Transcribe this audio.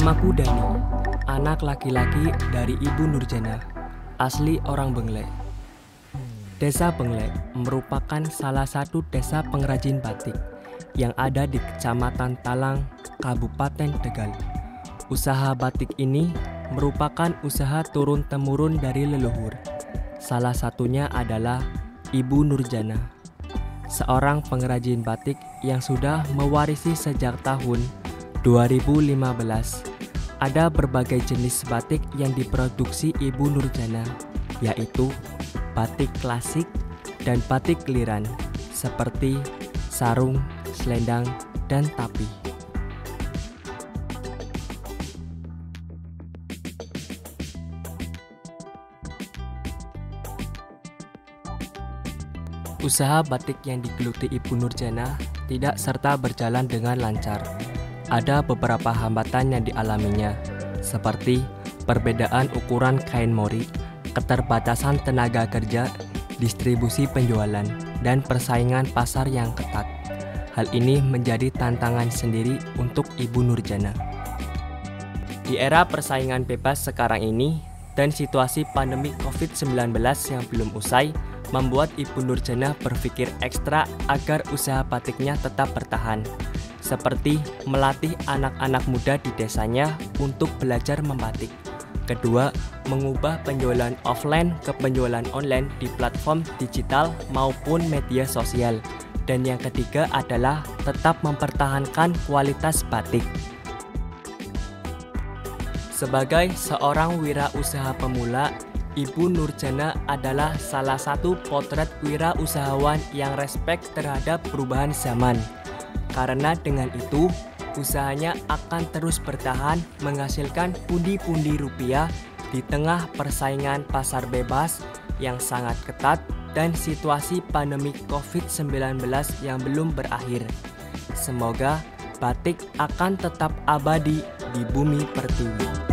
Namaku Dani, anak laki-laki dari Ibu Nurjana, asli orang Benglek. Desa Benglek merupakan salah satu desa pengrajin batik yang ada di Kecamatan Talang, Kabupaten Tegal. Usaha batik ini merupakan usaha turun-temurun dari leluhur. Salah satunya adalah Ibu Nurjana, seorang pengrajin batik yang sudah mewarisi sejak tahun 2015. Ada berbagai jenis batik yang diproduksi Ibu Nurjana, yaitu batik klasik dan batik liran, seperti sarung, selendang, dan tapi. Usaha batik yang digeluti Ibu Nurjana tidak serta berjalan dengan lancar. Ada beberapa hambatan yang dialaminya, seperti perbedaan ukuran kain mori, keterbatasan tenaga kerja, distribusi penjualan, dan persaingan pasar yang ketat. Hal ini menjadi tantangan sendiri untuk Ibu Nurjana. Di era persaingan bebas sekarang ini, dan situasi pandemi COVID-19 yang belum usai, membuat Ibu Nurjana berpikir ekstra agar usaha batiknya tetap bertahan, seperti melatih anak-anak muda di desanya untuk belajar membatik. Kedua, mengubah penjualan offline ke penjualan online di platform digital maupun media sosial. Dan yang ketiga adalah tetap mempertahankan kualitas batik. Sebagai seorang wirausaha pemula, Ibu Nurjana adalah salah satu potret wirausahawan yang respek terhadap perubahan zaman. Karena dengan itu, usahanya akan terus bertahan menghasilkan pundi-pundi rupiah di tengah persaingan pasar bebas yang sangat ketat dan situasi pandemi COVID-19 yang belum berakhir. Semoga batik akan tetap abadi di bumi pertiwi.